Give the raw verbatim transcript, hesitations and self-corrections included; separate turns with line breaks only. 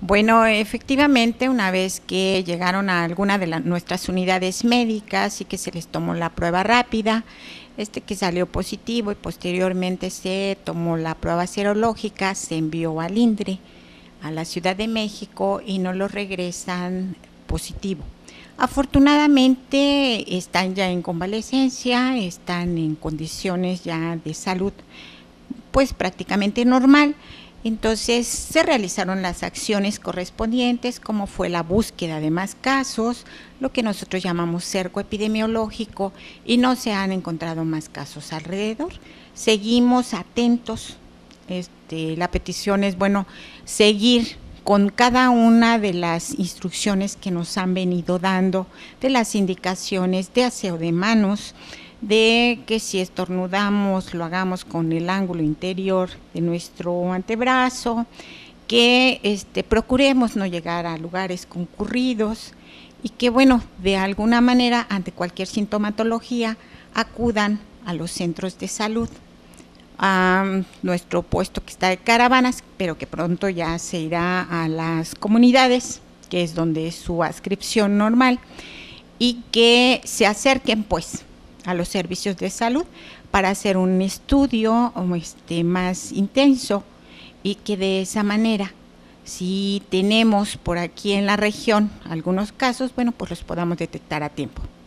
Bueno, efectivamente, una vez que llegaron a alguna de la, nuestras unidades médicas y que se les tomó la prueba rápida, este que salió positivo y posteriormente se tomó la prueba serológica, se envió al INDRE, a la Ciudad de México, y nos lo regresan positivo. Afortunadamente están ya en convalecencia, están en condiciones ya de salud pues prácticamente normal. Entonces se realizaron las acciones correspondientes, como fue la búsqueda de más casos, lo que nosotros llamamos cerco epidemiológico, y no se han encontrado más casos alrededor. Seguimos atentos. Este, la petición es, bueno, seguir con cada una de las instrucciones que nos han venido dando, de las indicaciones de aseo de manos, de que si estornudamos lo hagamos con el ángulo interior de nuestro antebrazo, que este, procuremos no llegar a lugares concurridos y que, bueno, de alguna manera, ante cualquier sintomatología, acudan a los centros de salud, a nuestro puesto que está de caravanas, pero que pronto ya se irá a las comunidades, que es donde es su adscripción normal, y que se acerquen pues a los servicios de salud para hacer un estudio este, más intenso, y que de esa manera, si tenemos por aquí en la región algunos casos, bueno, pues los podamos detectar a tiempo.